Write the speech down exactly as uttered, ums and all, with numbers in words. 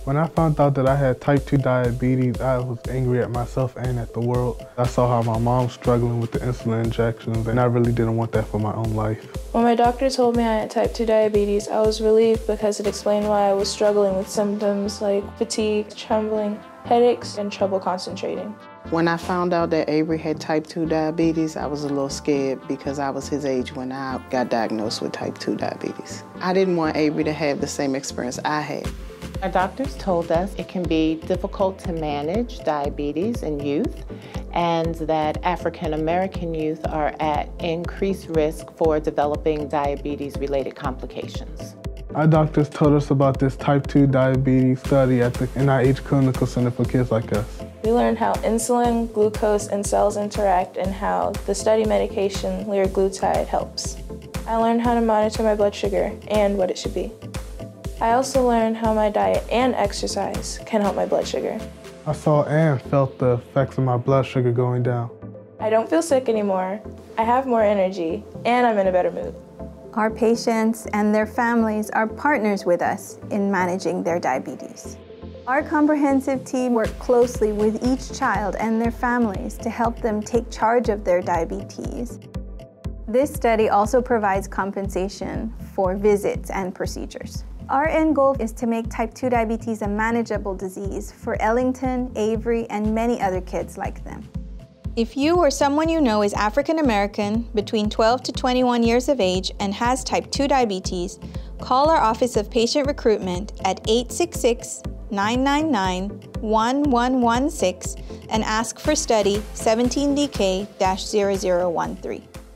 When I found out that I had type two diabetes, I was angry at myself and at the world. I saw how my mom was struggling with the insulin injections, and I really didn't want that for my own life. When my doctor told me I had type two diabetes, I was relieved because it explained why I was struggling with symptoms like fatigue, trembling, headaches, and trouble concentrating. When I found out that Avery had type two diabetes, I was a little scared because I was his age when I got diagnosed with type two diabetes. I didn't want Avery to have the same experience I had. Our doctors told us it can be difficult to manage diabetes in youth and that African American youth are at increased risk for developing diabetes-related complications. Our doctors told us about this type two diabetes study at the N I H Clinical Center for Kids Like Us. We learned how insulin, glucose, and cells interact and how the study medication liraglutide helps. I learned how to monitor my blood sugar and what it should be. I also learned how my diet and exercise can help my blood sugar. I saw and felt the effects of my blood sugar going down. I don't feel sick anymore, I have more energy, and I'm in a better mood. Our patients and their families are partners with us in managing their diabetes. Our comprehensive team works closely with each child and their families to help them take charge of their diabetes. This study also provides compensation for visits and procedures. Our end goal is to make type two diabetes a manageable disease for Ellington, Avery, and many other kids like them. If you or someone you know is African American, between twelve to twenty-one years of age, and has type two diabetes, call our Office of Patient Recruitment at eight six six, nine nine nine, one one one six and ask for study seventeen D K zero zero one three.